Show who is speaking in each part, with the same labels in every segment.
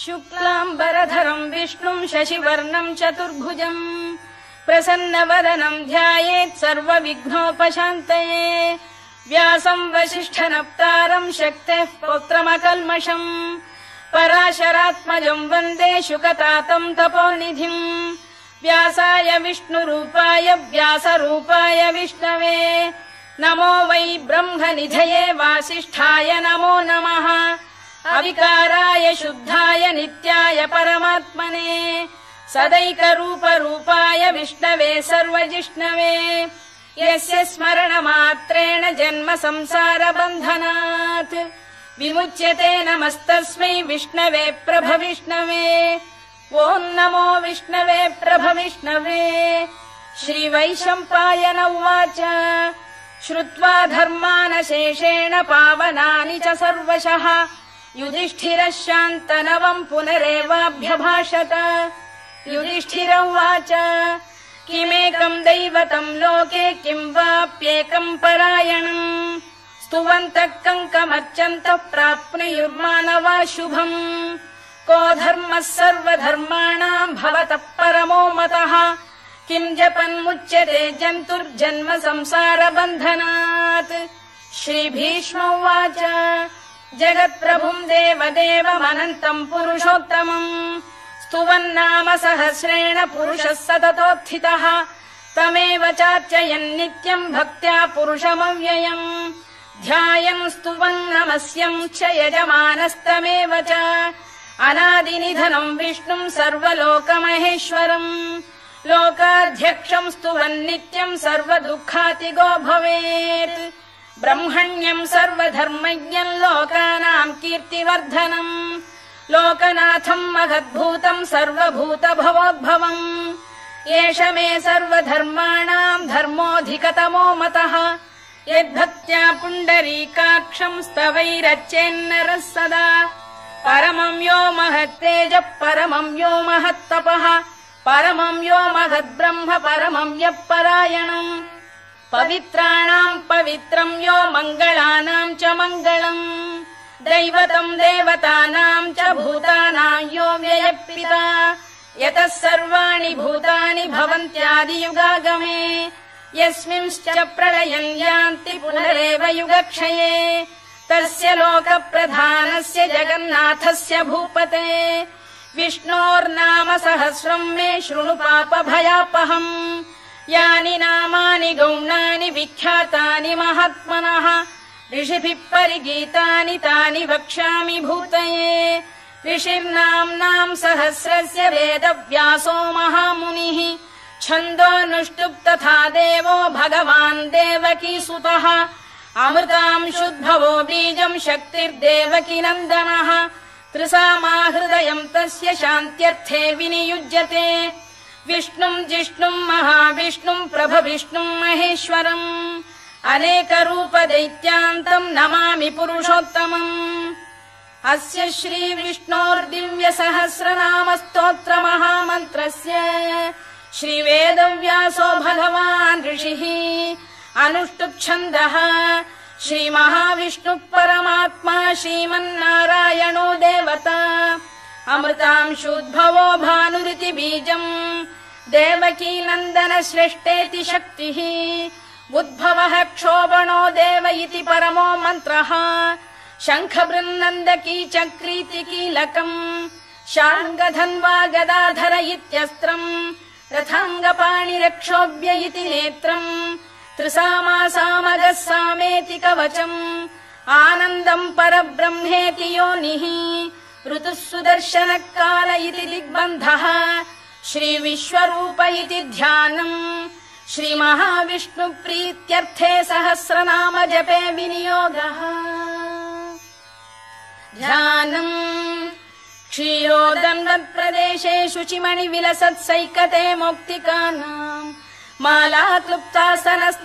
Speaker 1: शुक्लाम्बरधरम् विष्णुम् शशिवर्णम् चतुर्भुजम् प्रसन्नवदनम् ध्यायेत् सर्वविघ्नोपशान्तये व्यासम् वसिष्ठनप्तारम् शक्तेः पौत्रमकल्मषम् पराशरात्मजम् वन्दे शुकतातम् तपोनिधिम् व्यासाय विष्णुरूपाय व्यासरूपाय विष्णवे नमो वै ब्रह्मनिधये वासिष्ठाय नमो नमः अविकाराय शुद्धाय नित्याय परमात्मने सदैकरूपरूपाय विष्णवे सर्वजिष्णवे यस्य स्मरणमात्रेण जन्म संसारबन्धनात् विमुच्यते नमस्तस्मै विष्णवे प्रभविष्णवे ॐ नमो विष्णवे प्रभविष्णवे श्रीवैशम्पायन उवाच श्रुत्वा धर्मानशेषेण पावनानि च सर्वशः युधिष्ठिरः शान्तनवम् पुनरेवाभ्यभाषत युधिष्ठिर उवाच किमेकम् दैवतम् लोके किम् वाप्येकम् परायणम् स्तुवन्तः कङ्कमर्चन्तः प्राप्नुयुर्मानवा शुभम् को धर्मः सर्वधर्माणाम् भवतः परमो मतः किम् जपन्मुच्यते जन्तुर्जन्म संसारबन्धनात् श्रीभीष्म उवाच जगत्प्रभुम् देवदेवमनन्तम् पुरुषोत्तमम् स्तुवन्नाम सहस्रेण पुरुषः सततोत्थितः तमेव चार्चयन् नित्यम् भक्त्या पुरुषमव्ययम् ध्यायन् स्तुवन् नमस्यम् च यजमानस्तमेव च अनादिनिधनम् विष्णुम् सर्वलोकमहेश्वरम् लोकाध्यक्षम् स्तुवन् नित्यम् सर्वदुःखातिगो भवेत् ब्रह्मण्यम् सर्वधर्मज्ञम् लोकानाम् कीर्तिवर्धनम् लोकनाथम् महद्भूतम् सर्वभूतभवोद्भवम् एष मे सर्वधर्माणाम् धर्मोऽधिकतमो मतः यद्भक्त्या पुण्डरीकाक्षम् स्तवैरच्चेन्नरः सदा परमम् यो महत्तेजः परमम् यो महत्तपः परमम् यो महद्ब्रह्म परमम् यः परायणम् पवित्राणाम् पवित्रम् यो मङ्गलानाम् च मङ्गलम् दैवतम् देवतानाम् च भूतानाम् यो व्ययपिता यतः सर्वाणि भूतानि भवन्त्यादियुगागमे यस्मिंश्च प्रलयम् यान्ति पुनरेव युगक्षये तस्य लोकप्रधानस्य जगन्नाथस्य भूपते विष्णोर्नाम सहस्रम् मे शृणु पापभयापहम् यानि नामानि गौणानि विख्यातानि महात्मनः ऋषिभिः परिगीतानि तानि वक्ष्यामि भूतये ऋषिर्नाम्नाम् सहस्रस्य वेदव्यासो महामुनिः छन्दोऽनुष्टुप् तथा देवो भगवान् देवकीसुतः अमृतांशुद्भवो बीजम् शक्तिर्देवकी नन्दनः त्रिसामाहृदयम् तस्य शान्त्यर्थे विनियुज्यते विष्णुम् जिष्णुम् महाविष्णुम् प्रभविष्णुम् महेश्वरम् अनेकरूपदैत्यान्तम् नमामि पुरुषोत्तमम् अस्य श्रीविष्णोर्दिव्यसहस्रनामस्तोत्रमहामन्त्रस्य श्रीवेदव्यासो भगवान् ऋषिः अनुष्टुप्छन्दः श्रीमहाविष्णुः परमात्मा श्रीमन्नारायणो देवता अमृतांशुद्भवो भानुरिति बीजम् देवकी नन्दन श्रेष्ठेति शक्तिः उद्भवः क्षोभणो देव इति परमो मन्त्रः शङ्खबृन्नन्दकी चक्रीति कीलकम् शार्ङ्गधन्वा गदाधर इत्यस्त्रम् रथाङ्गपाणिरक्षोभ्य इति नेत्रम् त्रिसामासामगः सामेति कवचम् आनन्दम् परब्रह्मेति योनिः ऋतुः सुदर्शनकाल इति दिग्बन्धः श्रीविश्वरूप इति ध्यानम् श्रीमहाविष्णुप्रीत्यर्थे सहस्रनाम जपे विनियोगः ध्यानम् क्षीरोदन्वत्प्रदेशे शुचिमणिविलसत्सैकते मौक्तिकानाम् माला क्लुप्तासनस्थ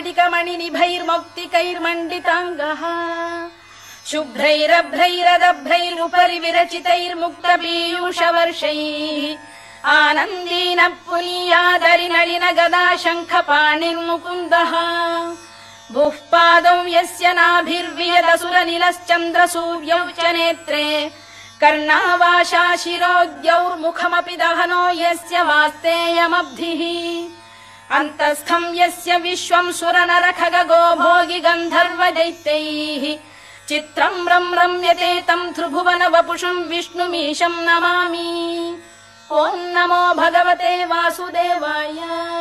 Speaker 1: स्फटिकमणिनिभैर्मौक्तिकैर्मण्डिताङ्गः शुभ्रैरभ्रैरदभ्रैरुपरि विरचितैर्मुक्तपीयूषवर्षैः आनन्दीनः पुनीयादरिनलिन गदा शङ्खपाणिर्मुकुन्दः भुः पादौ यस्य नाभिर्वियदसुरनिलश्चन्द्रसूर्यौ च नेत्रे कर्णावाशा शिरोद्यौर्मुखमपि दहनो यस्य वास्तेयमब्धिः अन्तस्थम् यस्य विश्वम् सुरनरखगो भोगि गन्धर्व दैत्यैः चित्रम् रम्यते तम् त्रिभुवन वपुषम् विष्णुमीशम् नमामि। ॐ नमो भगवते वासुदेवाय।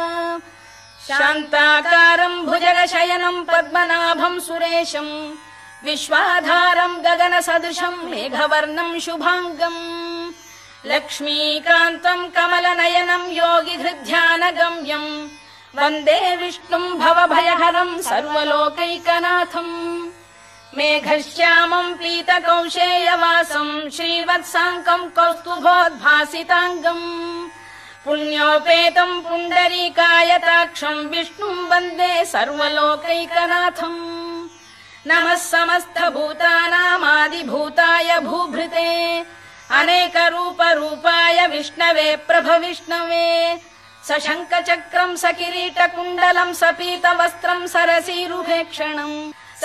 Speaker 1: शान्ताकारम् भुजगशयनम् पद्मनाभम् सुरेशम् विश्वाधारम् गगनसदृशम् मेघवर्णम् शुभाङ्गम् लक्ष्मीकान्तम् कमलनयनम् योगिहृद्ध्यानगम्यम् वन्दे विष्णुम् भवभयहरम् सर्वलोकैकनाथम् मेघश्यामम् पीतकौशेयवासम् श्रीवत्साङ्कम् कौस्तुभोद्भासिताङ्गम् पुण्योपेतम् पुण्डरीकायताक्षम् विष्णुम् वन्दे सर्वलोकैकनाथम् नमः समस्तभूतानामादिभूताय भूभृते अनेकरूपरूपाय विष्णवे प्रभविष्णवे सशङ्खचक्रम् सकिरीटकुण्डलम् सपीतवस्त्रम् सरसीरुभेक्षणम्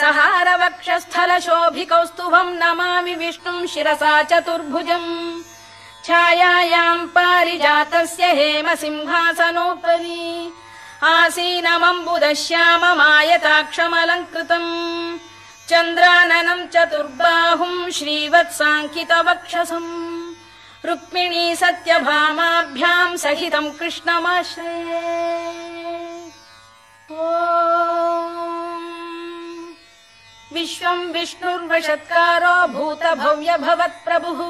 Speaker 1: सहारवक्षस्थलशोभिकौस्तुभम् नमामि विष्णुम् शिरसा चतुर्भुजम् छायायाम् पारिजातस्य हेमसिंहासनोपरि आसीनमम्बुदश्याममायताक्षमलङ्कृतम् चन्द्राननम् चतुर्बाहुम् श्रीवत्साङ्कितवक्षसम् रुक्मिणी सत्यभामाभ्याम् सहितम् कृष्णमाश्रये। विश्वम् विष्णुर्वषत्कारो भूतभव्य भवत्प्रभुः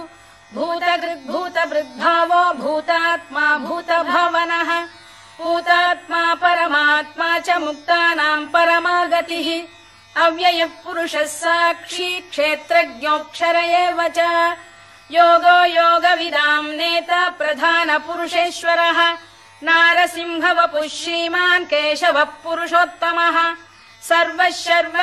Speaker 1: भूतकृद्भूतभृद्भावो भूतात्मा भूतभावनः भूतात्मा परमात्मा च मुक्तानाम् परमागतिः अव्ययः पुरुषः साक्षी क्षेत्रज्ञोऽक्षर एव च योगो योगविदाम् नेता प्रधानपुरुषेश्वरः नारसिंहवपुः श्रीमान् केशवः पुरुषोत्तमः सर्वः शर्वः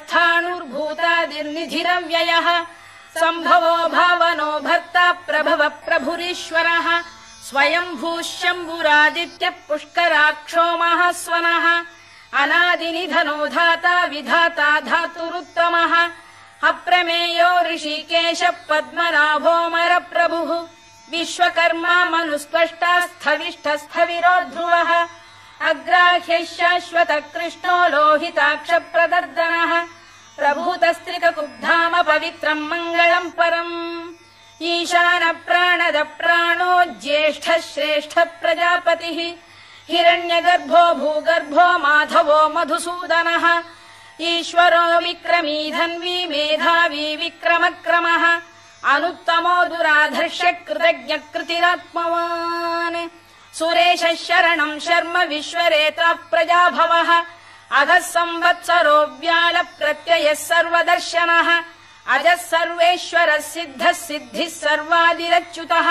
Speaker 1: शिवस्थाणुर्भूतादिर्निधिरव्ययः सम्भवो भावनो भर्ता प्रभवः प्रभुरीश्वरः स्वयम्भूः शम्भुरादित्यः पुष्कराक्षो महास्वनः अनादिनिधनो धाता विधाता धातुरुत्तमः अप्रमेयो ऋषिकेशः पद्मनाभोऽमर प्रभुः विश्वकर्मा मनुस्पष्टा स्थविष्ठस्थविरो ध्रुवः अग्राह्यः शाश्वत कृष्णो लोहिताक्षप्रदर्दनः प्रभूतस्त्रिककुब्धाम पवित्रम् मङ्गलम् परम् ईशान प्राणद प्राणो ज्येष्ठः श्रेष्ठः प्रजापतिः हिरण्यगर्भो भूगर्भो माधवो मधुसूदनः ईश्वरो विक्रमी धन्वी मेधावी विक्रमक्रमः अनुत्तमो दुराधर्ष्य कृतज्ञ कृतिरात्मवान् सुरेशः शरणम् शर्म विश्वरेता प्रजाभवः अधः संवत्सरो व्याल प्रत्ययः सर्वदर्शनः अजः सर्वेश्वरः सिद्धः सिद्धिः सर्वादिरच्युतः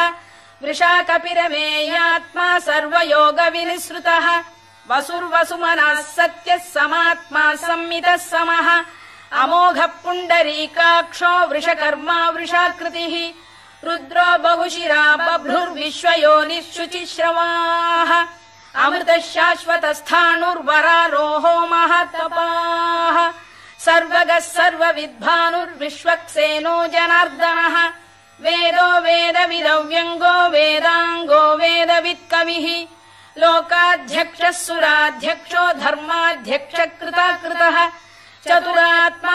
Speaker 1: वृषाकपिरमेयात्मा सर्वयोगविनिसृतः वसुर्वसुमनः सत्यः समात्मा संमितः समः अमोघः पुण्डरीकाक्षो वृषकर्मा वृषाकृतिः रुद्रो बहुशिरा बभ्रुर्विश्वयोनिः शुचिश्रवाः अमृतः शाश्वतस्थाणुर्वरारोहो महातपाः सर्वगः सर्वविद्भानुर्विश्वक्सेनो जनार्दनः वेदो वेदविदव्यङ्गो वेदाङ्गो वेदवित्कविः लोकाध्यक्षः सुराध्यक्षो धर्माध्यक्षः कृताकृतः चतुरात्मा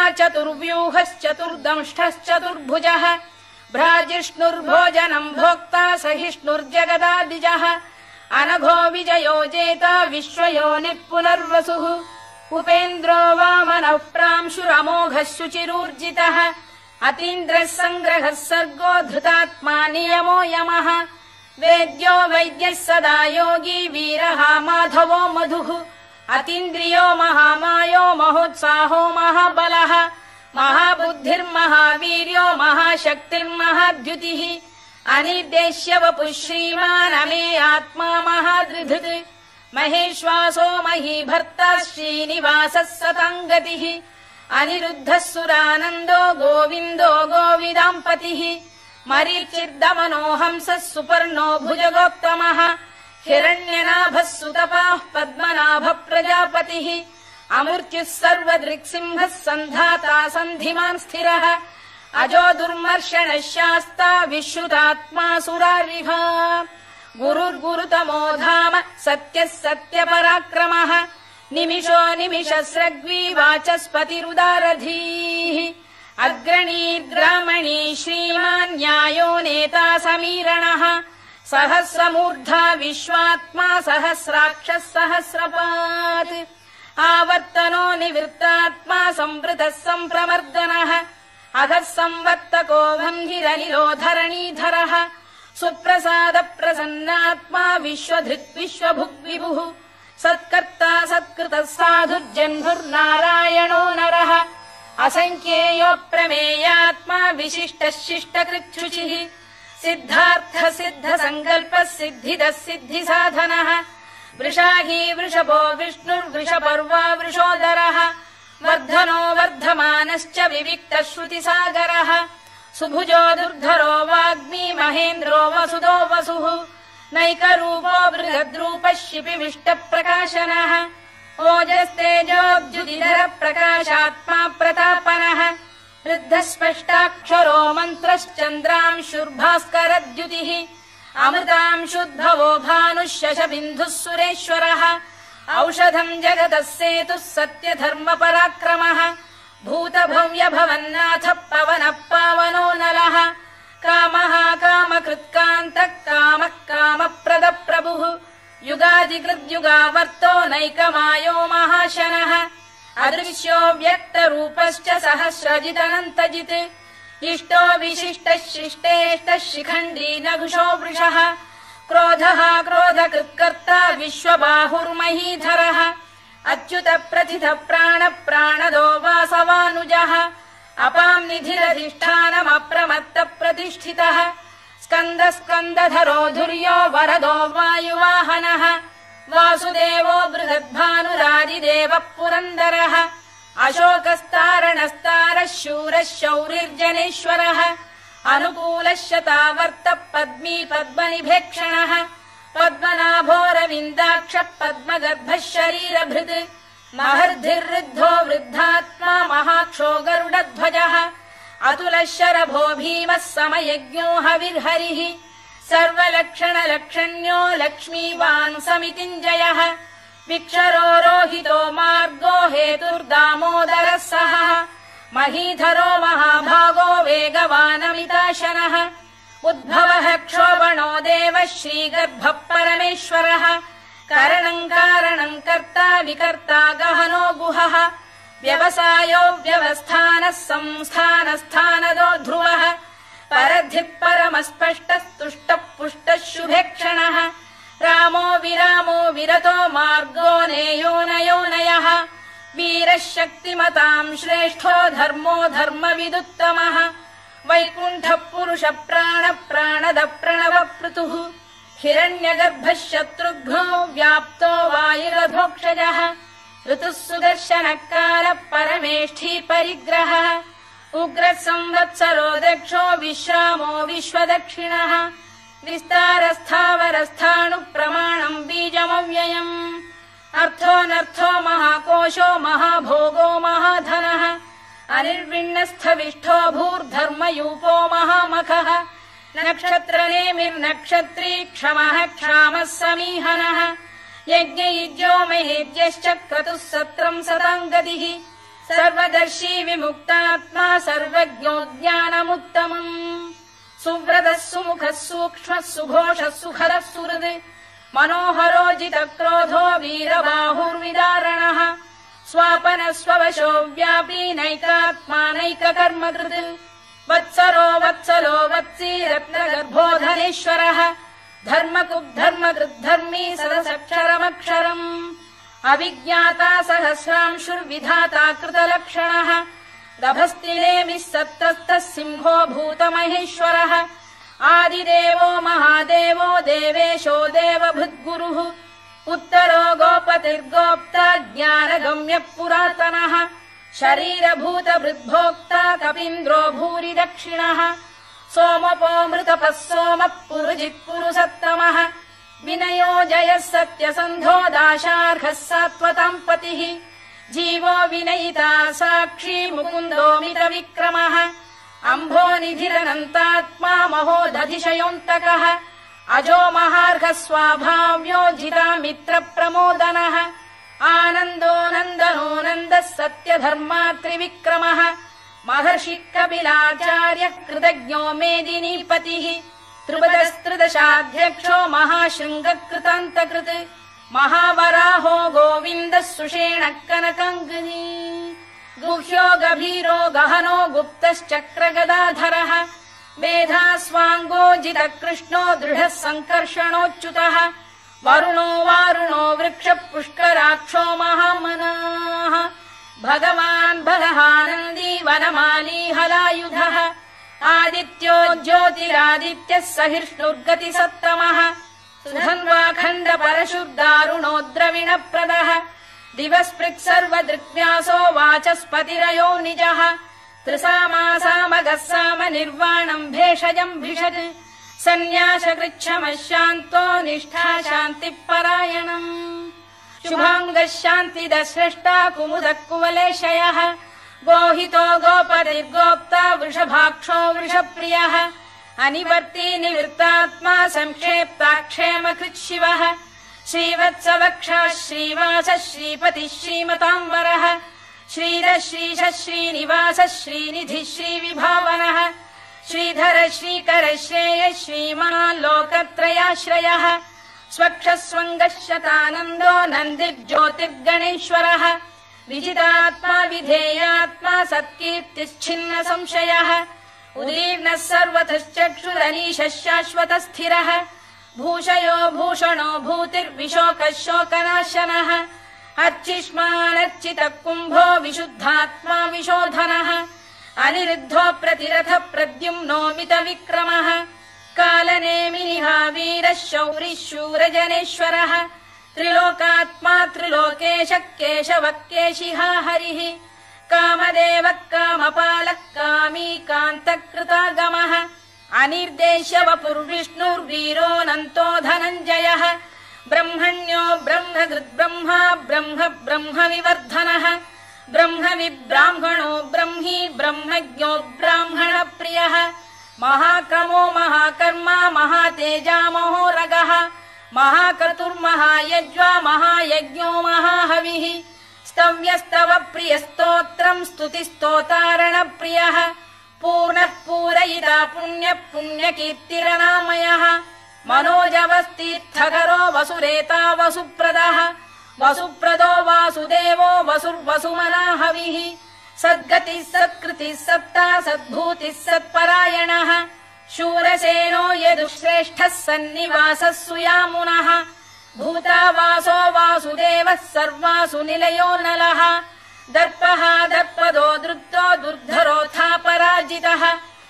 Speaker 1: चतुर्व्यूहश्चतुर्दंष्टश्चतुर्भुजः भ्राजिष्णुर्भोजनम् भोक्ता सहिष्णुर्जगदादिजः अनघो विजयो जेता विश्वयोनिः पुनर्वसुः उपेन्द्रो वामनः प्रांशुरमोघः शुचिरूर्जितः अतीन्द्रः सङ्ग्रहः सर्गो धृतात्मा नियमो यमः वेद्यो वैद्यः सदा योगी वीरः माधवो मधुः अतीन्द्रियो महामायो महोत्साहो महाबलः महाबुद्धिर्महावीर्यो महाशक्तिर्महाद्युतिः अनिर्देश्य वपुः श्रीमान् अमे आत्मा महादृधृत् महेश्वासो महीभर्ता श्रीनिवासः सताङ्गतिः अनिरुद्धः सुरानन्दो गोविन्दो गोविदाम्पतिः मरीचिर्दमनो हंसः सुपर्णो भुजगोत्तमः हिरण्यनाभः सुतपाः पद्मनाभः प्रजापतिः अमृत्युः सर्वदृक्सिंहः सन्धाता सन्धिमान् स्थिरः अजो दुर्मर्षणः शास्ता विश्रुतात्मा सुरारिः गुरुर्गुरुतमो धाम सत्यः सत्यपराक्रमः निमिषो निमिषस्रग्वी वाचस्पतिरुदारधीः अग्रणीर्ग्रामणी श्रीमान् न्यायो नेता समीरणः सहस्रमूर्धा विश्वात्मा सहस्राक्षः सहस्रपात् आवर्तनो निवृत्तात्मा संवृतः सम्प्रमर्दनः अधः संवर्तको वह्निरनिलो धरणीधरः सुप्रसाद प्रसन्नात्मा विश्वधृक् विश्वभुग्विभुः सत्कर्ता सत्कृतः साधुर्जह्नुर्नारायणो नरः असङ्ख्येयो प्रमेयात्मा विशिष्टः शिष्टकृच्छुचिः सिद्धार्थ सिद्ध संकल्पः सिद्धिदः सिद्धिसाधनः वृषाही वृषभो विष्णुर्वृषपर्वा वृषोदरः वर्धनो वर्धमानश्च विविक्तः श्रुतिसागरः सुभुजो दुर्धरो वाग्मी महेन्द्रो वसुदो वसुः नैकरूपो बृहद्रूपः शिपिविष्टप्रकाशनः ओजस्तेजोद्युतिधर प्रकाशात्मा प्रतापनः वृद्धस्पष्टाक्षरो मन्त्रश्चन्द्रांशुर्भास्करद्युतिः अमृतांशुद्भवो भानुः शशबिन्दुः सुरेश्वरः औषधम् जगतः सेतुः सत्यधर्मपराक्रमः भूतभव्य भवन्नाथः पवनः पावनो नलः कामः कामकृत्कान्तः कामः कामप्रदः प्रभुः युगादिकृद्युगावर्तो नैकमायो महाशनः अदृश्यो व्यक्तरूपश्च सहस्रजिदनन्तजित् इष्टो विशिष्टः शिष्टेष्टः शिखण्डी नघुषो वृषः क्रोधः क्रोधकृत्कर्ता विश्वबाहुर्महीधरः अच्युत प्रथित प्राण प्राणदो वासवानुजः अपां निधिरधिष्ठानमप्रमत्त प्रतिष्ठितः स्कन्द स्कन्दधरो धुर्यो वरदो वायुवाहनः वासुदेवो बृहद्भानुरादिदेवः पुरन्दरः अशोकस्तारणस्तारः शूरः शौरिर्जनेश्वरः अनुकूलः शतावर्तः पद्मी पद्मनिभेक्षणः पद्मनाभोरविन्दाक्षः पद्मगर्भः शरीरभृत् महर्धिर्वृद्धो वृद्धात्मा महाक्षो गरुडध्वजः अतुलः शरभो भीमः समयज्ञो हविर्हरिः सर्वलक्षणलक्षण्यो लक्ष्मीवान् समितिञ्जयः विक्षरो रोहितो मार्गो हेतुर्दामोदरः सहः महीधरो महाभागो वेगवानमिताशनः उद्भवः क्षोभणो देवः श्रीगर्भः परमेश्वरः करणम् कारणम् कर्ता विकर्ता गहनो गुहः व्यवसायो व्यवस्थानः संस्थानस्थानदो ध्रुवः परधिः परमस्पष्टस्तुष्टः पुष्टः शुभेक्षणः रामो विरामो विरतो मार्गो नेयो नयोनयः वीरः शक्तिमताम् श्रेष्ठो धर्मो धर्मविदुत्तमः वैकुण्ठः पुरुष प्राण प्राणद प्रणवपृतुः हिरण्यगर्भः शत्रुघ्नो व्याप्तो वायुरधोक्षजः ऋतुः सुदर्शनकालः परमेष्ठी परिग्रहः उग्रः संवत्सरो दक्षो विश्रामो विश्वदक्षिणः विस्तारस्थावरस्थाणुः प्रमाणम् बीजमव्ययम् अर्थोऽनर्थो महाकोशो महाभोगो महाधनः अनिर्विण्णस्थविष्ठो भूर्धर्मयूपो महामखः नक्षत्रनेमिर्नक्षत्री क्षमः क्षामः समीहनः यज्ञयुज्यो महेज्यश्च क्रतुः सत्रम् सताम् गतिः सर्वदर्शी विमुक्तात्मा सर्वज्ञो ज्ञानमुत्तमम् सुव्रतः सुमुखः सूक्ष्मः सुघोषः सुखरः सुहृद् मनोहरो जितक्रोधो वीरबाहुर्विदारणः स्वापनः स्ववशो व्यापी नैकात्मा नैककर्मकृत् वत्सरो वत्सलो वत्सी रत्नगर्भो धनेश्वरः धर्मकृद्धर्मकृद्धर्मी सदसक्षरमक्षरम् अविज्ञाता सहस्रांशुर्विधाता कृतलक्षणः दभस्तिनेमिः सत्तस्तः सिंहो भूतमहेश्वरः आदिदेवो महादेवो देवेशो देवभृद्गुरुः उत्तरो गोपतिर्गोप्ता ज्ञानगम्यः पुरातनः शरीरभूतभृद्भोक्ता कपीन्द्रो भूरि दक्षिणः सोमपोऽमृतपः सोमः पुरुजित्पुरुसत्तमः विनयो जयः सत्यसन्धो दाशार्हः सात्वताम् पतिः जीवो विनयिता साक्षी मुकुन्दो मितविक्रमः अम्भोनिधिरनन्तात्मा महोदधिशयोऽन्तकः अजो महार्घ स्वाभाव्यो जितामित्र प्रमोदनः आनन्दो नन्दनो नन्दः सत्यधर्मात्रिविक्रमः महर्षि कपिलाचार्य कृतज्ञो मेदिनीपतिः त्रिपदस्त्रिदशाध्यक्षो महाशृङ्गकृतान्तकृत् महावराहो गोविन्दः सुषेण कनकाङ्गनी गुह्यो गभीरो गहनो गुप्तश्चक्रगदाधरः मेधास्वाङ्गो जितकृष्णो दृढः सङ्कर्षणोच्युतः वरुणो वारुणो वृक्ष पुष्कराक्षो महामनाः भगवान् बलहानन्दी वनमाली हलायुधः आदित्यो ज्योतिरादित्यः सहिष्णुर्गतिसत्तमः सुधन्वाखण्ड परशुर्दारुणो द्रविणप्रदः दिवस्पृक् सर्वदृक्व्यासो वाचस्पतिरयो निजः त्रिसामासामगः साम निर्वाणम् भेषजम् भिषत् सन्न्यासकृच्छमः शान्तो निष्ठा शान्तिपरायणम् शुभाङ्गः शान्तिदः स्रष्टा कुमुदः कुवलेशयः गोहितो गोपतिर्गोप्ता वृषभाक्षो वृषप्रियः अनिवर्ती निवृत्तात्मा संक्षेप्ताक्षेमकृत् शिवः श्रीवत्सवक्षः श्रीवासः श्रीपतिः श्रीमताम्बरः श्रीधः श्रीशः श्रीनिवासः श्रीनिधिः श्रीविभावनः श्रीधर श्रीकर श्रेयः श्रीमान् लोकत्रयाश्रयः स्वक्षः स्वङ्गः शतानन्दो नन्दिर्ज्योतिर्गणेश्वरः विजितात्मा विधेयात्मा सत्कीर्तिश्छिन्न संशयः उदीर्णः सर्वतश्चक्षुरनीशः शाश्वतः स्थिरः भूषयो भूषणो भूतिर्विशोकः शोकनाशनः अर्चिष्मानर्चितः कुम्भो विशुद्धात्मा विशोधनः अनिरुद्धो प्रतिरथ प्रद्युम्नो मितविक्रमः कालनेमिनिहा वीरः शौरिः शूरजनेश्वरः त्रिलोकात्मा त्रिलोकेशः केशवः केशिहा हरिः कामदेवः कामपालः कामी कान्तकृतागमः अनिर्देश्य वपुर्विष्णुर्वीरोऽनन्तो धनञ्जयः ब्रह्मण्यो ब्रह्मकृद्ब्रह्मा ब्रह्म ब्रह्मविवर्धनः ब्रह्मविब्राह्मणो ब्रह्मी ब्रह्मज्ञो ब्राह्मणप्रियः महाक्रमो महाकर्मा महातेजा महोरगः महाक्रतुर्महायज्वा महायज्ञो महाहविः स्तव्यस्तव प्रियस्तोत्रम् स्तुतिस्तोतारणप्रियः पूर्णः पूरयिता पुण्यः पुण्यकीर्तिरनामयः मनोजवस्तीर्थकरो वसुरेता वसुप्रदः वसुप्रदो वासुदेवो वसुर्वसुमनाहविः सद्गतिः सत्कृतिः सत्ता सद्भूतिः सत्परायणः शूरसेनो यदुश्रेष्ठः सन्निवासः सुयामुनः भूतावासो वासुदेवः सर्वासु निलयो नलः दर्पः दर्पदो दृप्तो दुर्धरोऽथा पराजितः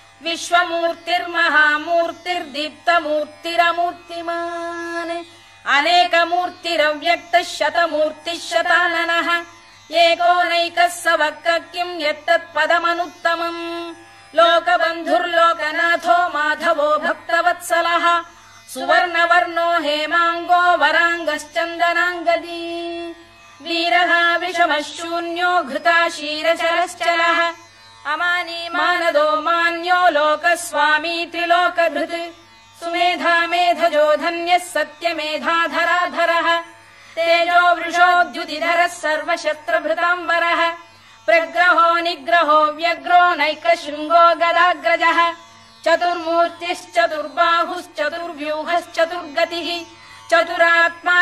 Speaker 1: विश्वमूर्तिर्महामूर्तिर्दीप्तमूर्तिरमूर्तिमान् अनेकमूर्तिरव्यक्तः शतमूर्तिः शताननः एकोनैकः स वक् किम् यत्तत्पदमनुत्तमम् लोकबन्धुर्लोकनाथो माधवो भक्तवत्सलः सुवर्णवर्णो हेमाङ्गो वराङ्गश्चन्दनाङ्गदी वीरः विषमः शून्यो घृता क्षीरचरश्चलः अमानी मानदो मान्यो लोकस्वामी त्रिलोकधृत् सुमेधा मेधजो धन्यः सत्यमेधाधराधरः तेजो वृषोद्युतिधरः सर्वशस्त्रभृताम्बरः प्रग्रहो निग्रहो व्यग्रो नैकशृङ्गो गदाग्रजः चतुर्मूर्तिश्चतुर्बाहुश्चतुर्व्यूहश्चतुर्गतिः चतुरात्मा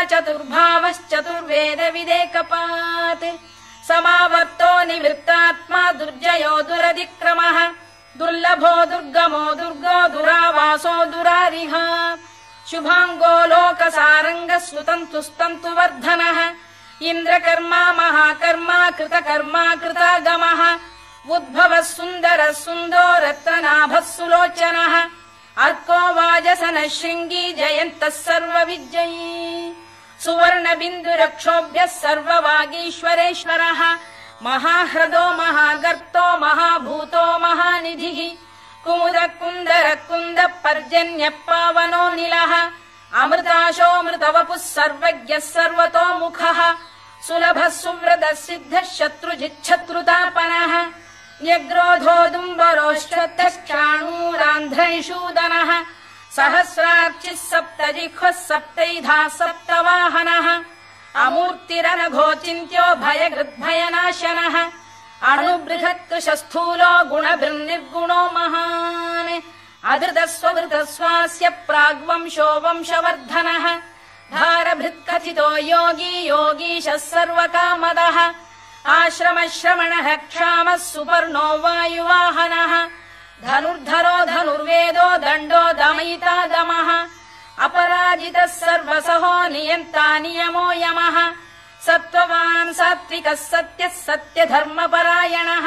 Speaker 1: चतुर्भावश्चतुर्वेदविदेकपात् समावर्तो निवृत्तात्मा दुर्जयो दुरधिक्रमः दुर्लभो दुर्गमो दुर्गो दुरावासो दुरारिः शुभाङ्गो लोकसारङ्गः सुतन्तुस्तन्तुवर्धनः इन्द्रकर्मा महाकर्मा कृतकर्मा कृतागमः उद्भवः सुन्दरः सुन्दो रत्ननाभः सुलोचनः अर्को वाजसनः शृङ्गी जयन्तः सर्वविजयी सुवर्णबिन्दुरक्षोभ्यः सर्ववागीश्वरेश्वरः महाह्रदो महागर्तो महाभूतो महानिधिः कुमुद कुन्दर कुन्द पर्जन्यः पावनो निलः अमृताशोऽमृतवपुः सर्वज्ञः सर्वतोमुखः सुलभः सुव्रतः सिद्धः शत्रुजिच्छत्रुतापनः न्यग्रोधोदुम्बरोश्चतश्चाणूरान्ध्रैषूदनः सहस्रार्चिः सप्तजिह्वः सप्तैधा सप्तवाहनः अमूर्तिरनघोचिन्त्यो भयगृद्भयनाशनः अणुबृहत्कृशस्थूलो गुणभिर्निर्गुणो महान् अधृतस्वधृतस्वास्य प्राग्वंशो वंशवर्धनः भारभृत्कथितो योगी योगीशः सर्वकामदः आश्रमश्रमणः क्षामः सुपर्णो वायुवाहनः धनुर्धरो धनुर्वेदो दण्डो दमयिता दमः अपराजितः सर्वसहो नियन्ता नियमो यमः सत्त्ववान् सात्विकः सत्यः सत्यधर्मपरायणः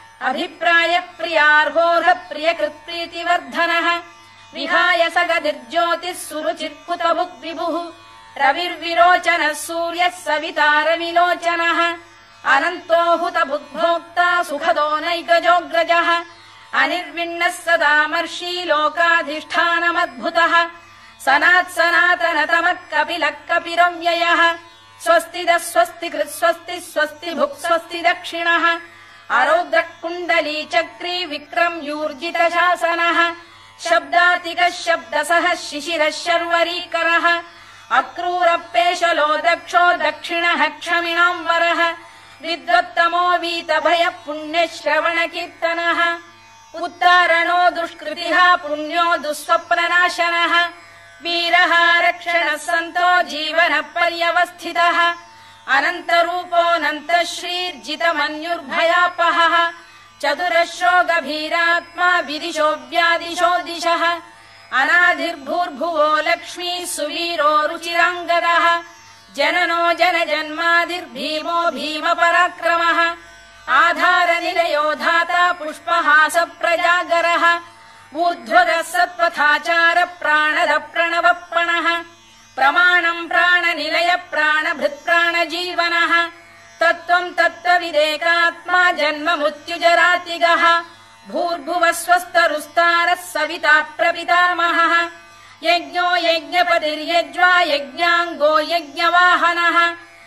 Speaker 1: अभिप्रायप्रियार्होः प्रियकृत्प्रीतिवर्धनः विहाय सगतिर्ज्योतिः सुरुचिर्कुतभुक् विभुः रविर्विरोचनः सूर्यः सवितारविलोचनः अनन्तो हुतभुग्भोक्ता सुखदो नैकजोऽग्रजः अनिर्विण्णः सदामर्षी लोकाधिष्ठानमद्भुतः सनात्सनातनतमः कपिलः कपिरव्ययः स्वस्तिदः स्वस्तिकृत् स्वस्ति स्वस्ति भुक् स्वस्ति दक्षिणः अरौद्रः कुण्डली चक्री विक्रम्यूर्जितशासनः शब्दातिकः शब्दसः शिशिरः शर्वरीकरः अक्रूरपेशलो दक्षो दक्षिणः क्षमिणाम् वरः विद्वत्तमो वीतभयः पुण्यश्रवणकीर्तनः उत्तारणो दुष्कृतिः पुण्यो दुःस्वप्ननाशनः वीरः रक्षणः सन्तो जीवनः पर्यवस्थितः अनन्तरूपोऽनन्तः श्रीर्जितमन्युर्भयापहः चतुरश्रो गभीरात्मा विदिशो व्यादिशो दिशः अनाधिर्भूर्भुवो लक्ष्मी सुवीरो रुचिराङ्गदः जननो जनजन्मादिर्भीमो भीमपराक्रमः आधारनिलयो धाता पुष्पहास प्रजागरः ऊर्ध्वगः सत्पथाचार प्राणद प्रणवप्रणः प्रमाणम् प्राणनिलय प्राणभृत्प्राणजीवनः तत्त्वम् तत्त्वविदेकात्मा जन्म मृत्युजरातिगः भूर्भुवः स्वस्तरुस्तारः सविता प्रपितामहः यज्ञो यज्ञपतिर्यज्वा यज्ञाङ्गो यज्ञवाहनः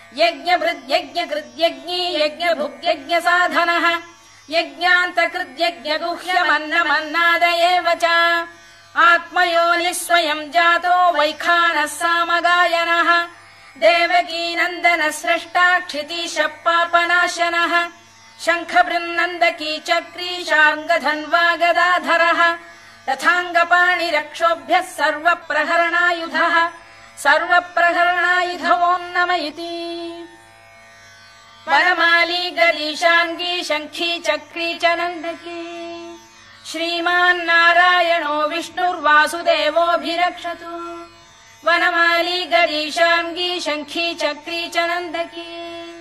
Speaker 1: यज्ञभृद्यज्ञकृद्यज्ञी यज्ञभुग्यज्ञसाधनः यज्ञान्तकृद्यज्ञगुह्यमन्नमन्नादयेव च आत्मयोनिः स्वयम् जातो वैखानः सामगायनः देवकीनन्दनः स्रष्टा क्षितीशः पापनाशनः शङ्खबृन्नन्दकी चक्री शार्ङ्गधन्वा गदाधरः तथाङ्गपाणिरक्षोभ्यः सर्वप्रहरणायुधः सर्वप्रहरणायुधवो नम इति वनमाली गदीशाङ्गी शङ्खी चक्री च नन्दकी श्रीमान्नारायणो विष्णुर्वासुदेवोऽभिरक्षतु वनमाली गदीशाङ्गी शङ्खी चक्री च नन्दकी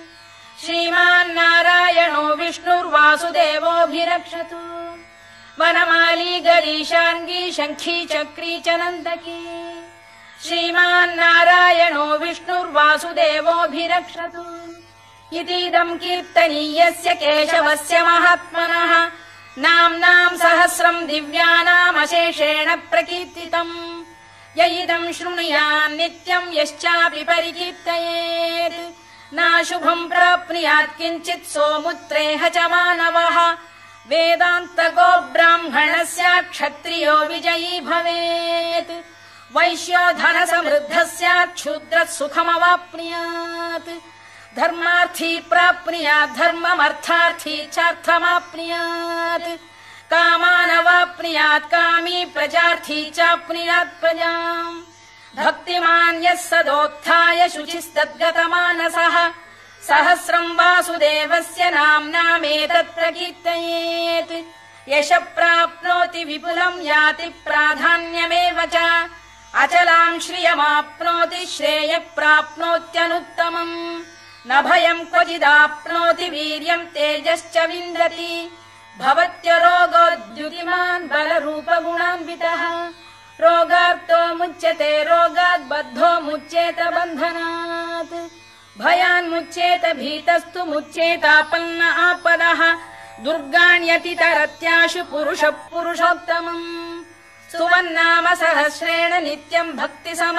Speaker 1: श्रीमान्नारायणो विष्णुर्वासुदेवोऽभिरक्षतु वनमाली गदीशाङ्गी शङ्खी चक्री च नन्दकी श्रीमान्नारायणो विष्णुर्वासुदेवोऽभिरक्षतु इतीदम् कीर्तनीयस्य केशवस्य महात्मनः नाम्नाम् सहस्रम् दिव्यानामशेषेण प्रकीर्तितम् य इदम् शृणुयान् नित्यम् यश्चापि परिकीर्तयेत् नाशुभम् प्राप्नुयात् किञ्चित् सोमुत्रेह च मानवः वेदान्तको ब्राह्मणस्य क्षत्रियो विजयी भवेत् वैश्यो धनसमृद्धः स्यात् क्षुद्रः सुखमवाप्नुयात् धर्मार्थी प्राप्नुयात् धर्ममर्थार्थी चार्थमाप्नुयात् कामानवाप्नुयात् कामी प्रजार्थी चाप्नुयात् प्रजाम् भक्तिमान् यः सदोत्थाय शुचिस्तद्गतमानसः सहस्रम् वासुदेवस्य नाम्नामेतत् प्रकीर्तयेत् यशः प्राप्नोति विपुलम् याति प्राधान्यमेव च अचलाम् श्रियमाप्नोति श्रेयः प्राप्नोत्यनुत्तमम् न भयम् क्वचिदाप्नोति वीर्यम् तेजश्च विन्दति भवत्यरोगोद्युतिमान् बलरूपगुणान्वितः रोगार्तो मुच्यते रोगात् बद्धो मुच्येत बन्धनात् भयान्मुच्येत भीतस्तु मुच्येतापन्न आपदः दुर्गाण्यतितरत्याशु पुरुषः पुरुषोत्तमम् सुवन्नाम सहस्रेण नित्यम्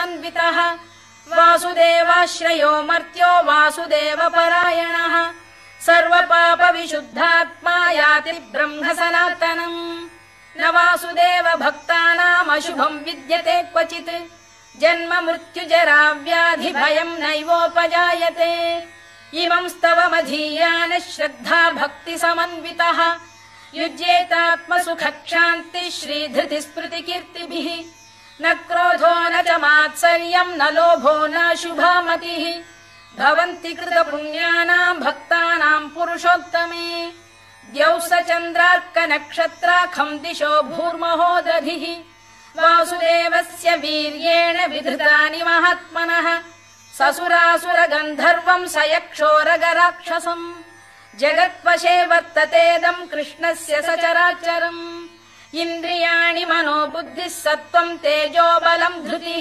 Speaker 1: भक्तिसमन्वितः वासुदेवाश्रयो मर्त्यो वासुदेवपरायणः सर्वपाप विशुद्धात्मा याति ब्रह्म सनातनम् न वासुदेव भक्तानाम् अशुभम् विद्यते क्वचित् जन्म मृत्यु जरा व्याधि भयम् नैवोपजायते इमं स्तवमधीयान श्रद्धा भक्ति समन्वितः युज्येतात्मसुखक्षान्ति श्रीधृति स्मृति कीर्तिभिः न क्रोधो न च मात्सर्यम् न लोभो न शुभा मतिः भवन्ति कृत पुण्यानाम् भक्तानाम् पुरुषोत्तमे द्यौः स चन्द्रार्क नक्षत्राखम् दिशो भूर्महो दधिः वासुदेवस्य वीर्येण विधृतानि महात्मनः ससुरासुर गन्धर्वम् स यक्षोरगराक्षसम् जगत्वशे वर्ततेदम् कृष्णस्य सचराचरम् इन्द्रियाणि मनो बुद्धिः सत्त्वम् तेजो बलम् धृतिः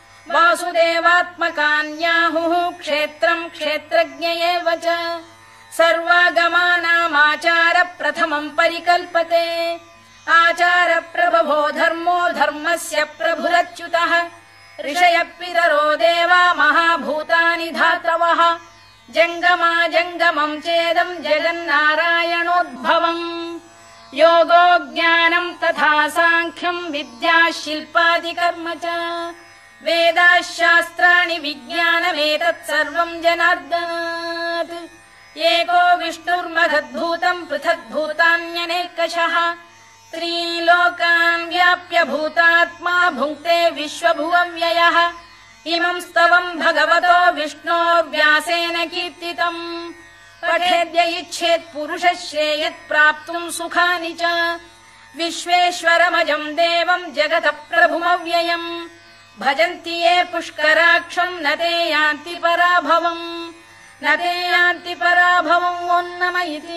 Speaker 1: वासुदेवात्मकान्याहुः क्षेत्रम् क्षेत्रज्ञ एव च सर्वागमानामाचार प्रथमम् परिकल्पते आचार प्रभवो धर्मो धर्मस्य प्रभुरच्युतः ऋषयः पितरो देवा महाभूतानि धातवः जङ्गमा जङ्गमम् चेदम् जगन्नारायणोद्भवम् योगो ज्ञानम् तथा साङ्ख्यम् विद्या शिल्पादिकर्म च वेदाः शास्त्राणि विज्ञानमेतत् सर्वम् जनार्दनात् एको विष्णुर्महद्भूतम् पृथग्भूतान्यनेकशः त्रीन् लोकान् व्याप्य भूतात्मा भुङ्क्ते विश्वभुवव्ययः इमम् स्तवम् भगवतो विष्णोर्व्यासेन कीर्तितम् पठेद्य इच्छेत् पुरुषः श्रेयत् प्राप्तुम् सुखानि च विश्वेश्वरमजम् देवम् जगतः प्रभुमव्ययम् भजन्ति ये पुष्कराक्षम् न ते यान्ति पराभवम् न ते यान्ति पराभवम् ओन्नम इति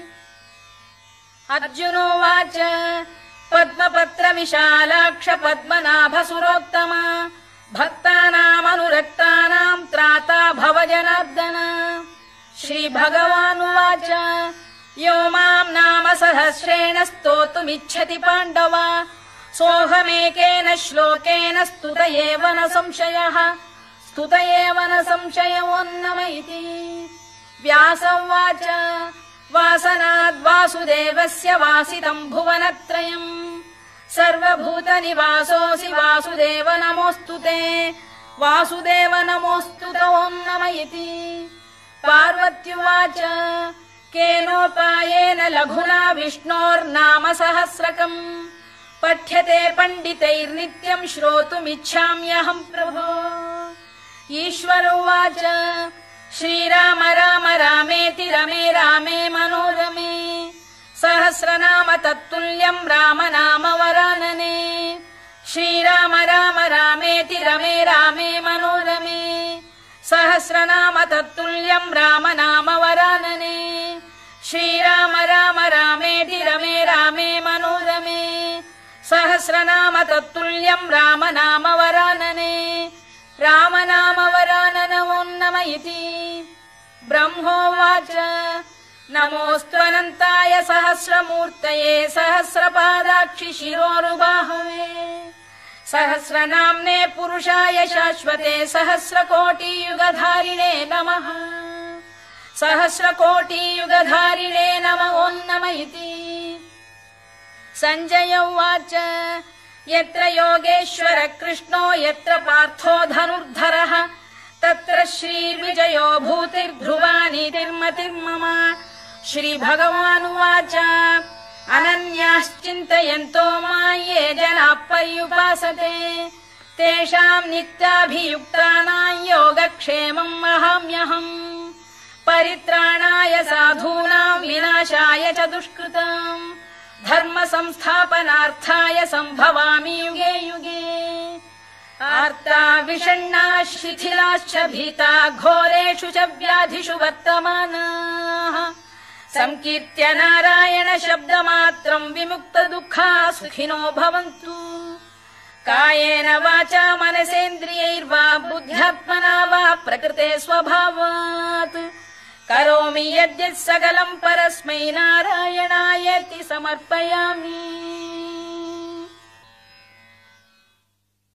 Speaker 1: अर्जुनोवाच पद्मपत्र विशालाक्ष पद्मनाभ सुरोत्तम भक्तानामनुरक्तानाम् त्राता भव जनार्दन श्रीभगवानुवाच यो माम् नाम सहस्रेण स्तोतुमिच्छति पाण्डव सोऽहमेकेन श्लोकेन स्तुत एव न संशयः स्तुत एव न संशयोन्नम इति व्यास उवाच वासनाद्वासुदेवस्य वासितम् भुवनत्रयम् सर्वभूतनिवासोऽसि वासुदेव नमोऽस्तु ते वासुदेव नमोऽस्तु ते ओन्नम इति पार्वत्युवाच केनोपायेन लघुना विष्णोर्नाम सहस्रकम् पठ्यते पण्डितैर्नित्यम् श्रोतुमिच्छाम्यहम् प्रभो ईश्वर उवाच श्रीराम राम रामेति रमे रामे मनोरमे सहस्रनाम तत्तुल्यम् राम नाम वरानने श्रीराम राम रामेति रमे रामे मनोरमे सहस्रनाम तत्तुल्यम् राम नाम वरानने श्रीराम राम रामेति रमे रामे मनोरमे सहस्रनाम तत्तुल्यम् राम नाम वरानने राम नाम वराननवोन्नम इति ब्रह्मोवाच नमोऽस्त्वनन्ताय सहस्रमूर्तये सहस्रपादाक्षि शिरोरुबाहवे सहस्रनाम्ने पुरुषाय शाश्वते सहस्रकोटियुगधारिणे नमः सहस्रकोटियुगधारिणे नमोऽन्नम इति सञ्जय उवाच यत्र योगेश्वर कृष्णो यत्र पार्थो धनुर्धरः तत्र श्रीर्विजयो भूतिर्ध्रुवानीतिर्मतिर्मम श्रीभगवानुवाच अनन्याश्चिन्तयन्तो मां ये जनाः पर्युपासते तेषाम् नित्याभियुक्तानां योगक्षेमम् वहाम्यहम् परित्राणाय साधूनां विनाशाय च दुष्कृताम् धर्म संस्थापनार्थाय सम्भवामि युगे युगे आर्ता विषण्णाः शिथिलाश्च भीता घोरेषु च व्याधिषु वर्तमानाः संकीर्त्य नारायण शब्दमात्रम् विमुक्त दुःखाः सुखिनो भवन्तु कायेन वाचा मनसेन्द्रियैर्वा बुद्ध्यात्मना वा प्रकृते स्वभावात् करोमि यद्यत् सकलम् परस्मै नारायणायेति समर्पयामि।